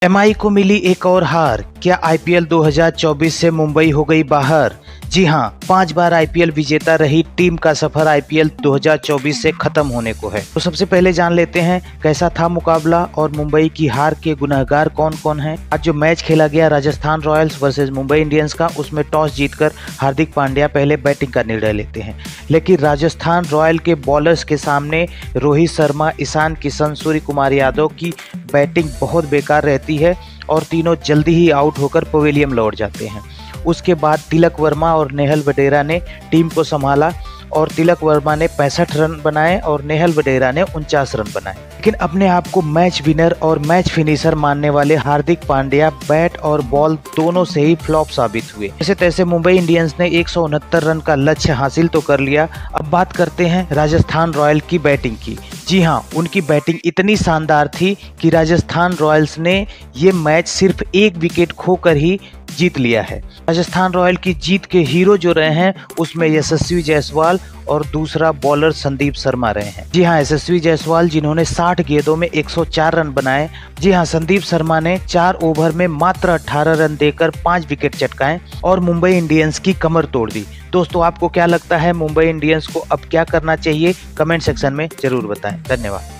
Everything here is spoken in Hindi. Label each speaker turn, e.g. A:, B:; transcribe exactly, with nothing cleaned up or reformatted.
A: एमआई को मिली एक और हार। क्या आईपीएल दो हज़ार चौबीस से मुंबई हो गई बाहर? जी हां, पांच बार आईपीएल विजेता रही टीम का सफर आईपीएल दो हज़ार चौबीस से खत्म होने को है। तो सबसे पहले जान लेते हैं कैसा था मुकाबला और मुंबई की हार के गुनहगार कौन कौन हैं। आज जो मैच खेला गया Rajasthan Royals versus Mumbai Indians का, उसमें टॉस जीतकर हार्दिक पांड्या पहले बैटिंग का निर्णय लेते हैं, लेकिन राजस्थान रॉयल के बॉलर्स के सामने रोहित शर्मा, ईशान किशन, सूर्य कुमार यादव की बैटिंग बहुत बेकार रहती है और तीनों जल्दी ही आउट होकर पवेलियन लौट जाते हैं। उसके बाद तिलक वर्मा और नेहल वडेरा ने टीम को संभाला और तिलक वर्मा ने पैंसठ रन बनाए और नेहल वडेरा ने उनचास रन बनाए। लेकिन अपने आप को मैच विनर और मैच फिनिशर मानने वाले हार्दिक पांड्या बैट और बॉल दोनों से ही फ्लॉप साबित हुए। जैसे तैसे मुंबई इंडियंस ने एक सौ उनहत्तर रन का लक्ष्य हासिल तो कर लिया। अब बात करते हैं राजस्थान रॉयल की बैटिंग की। जी हाँ, उनकी बैटिंग इतनी शानदार थी कि राजस्थान रॉयल्स ने ये मैच सिर्फ एक विकेट खोकर ही जीत लिया है। राजस्थान रॉयल की जीत के हीरो जो रहे हैं उसमें यशस्वी जायसवाल और दूसरा बॉलर संदीप शर्मा रहे हैं। जी हाँ, यशस्वी जायसवाल जिन्होंने साठ गेंदों में एक सौ चार रन बनाए। जी हाँ, संदीप शर्मा ने चार ओवर में मात्र अठारह रन देकर पांच विकेट चटकाए और मुंबई इंडियंस की कमर तोड़ दी। दोस्तों, आपको क्या लगता है मुंबई इंडियंस को अब क्या करना चाहिए? कमेंट सेक्शन में जरूर बताएं। धन्यवाद।